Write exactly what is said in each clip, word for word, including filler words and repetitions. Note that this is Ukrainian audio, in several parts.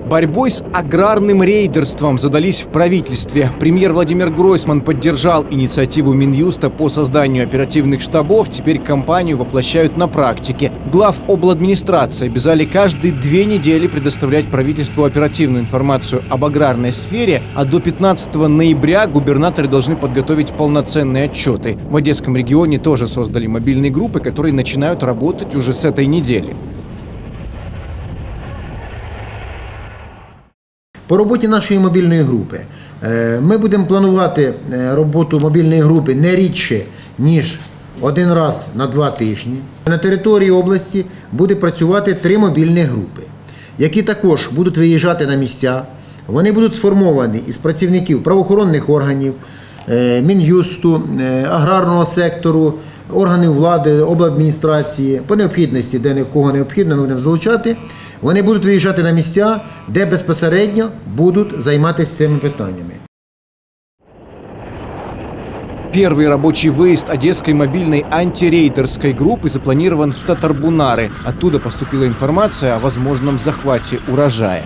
Борьбой с аграрным рейдерством задались в правительстве. Премьер Владимир Гройсман поддержал инициативу Минюста по созданию оперативных штабов. Теперь кампанию воплощают на практике. Глав обладминистрации обязали каждые две недели предоставлять правительству оперативную информацию об аграрной сфере, а до пятнадцатого ноября губернаторы должны подготовить полноценные отчеты. В Одесском регионе тоже создали мобильные группы, которые начинают работать уже с этой недели. По роботі нашої мобільної групи. Ми будемо планувати роботу мобільної групи не рідше, ніж один раз на два тижні. На території області буде працювати три мобільні групи, які також будуть виїжджати на місця. Вони будуть сформовані із працівників правоохоронних органів, Мін'юсту, аграрного сектору, органів влади, обладміністрації. По необхідності, де кого необхідно, ми будемо залучати. Вони будуть виїжджати на місця, де безпосередньо будуть займатися цими питаннями. Первый рабочий выезд Одесской мобильной антирейдерской группы запланирован в Татарбунары. Оттуда поступила информация о возможном захвате урожая.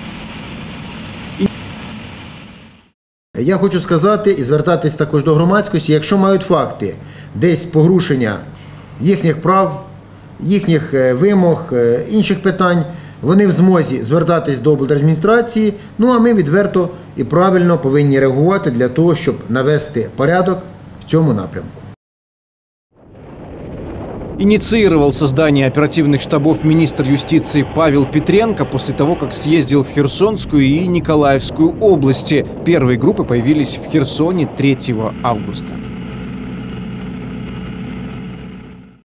Я хочу сказати і звертатись також до громадськості, якщо мають факти десь порушення їхніх прав, їхніх вимог, інших питань, вони в змозі звертатись до облдержадміністрації, ну а ми відверто і правильно повинні реагувати для того, щоб навести порядок в цьому напрямку. Инициировал создание оперативных штабов министр юстиции Павел Петренко после того, как съездил в Херсонскую и Николаевскую области. Первые группы появились в Херсоне третьего августа.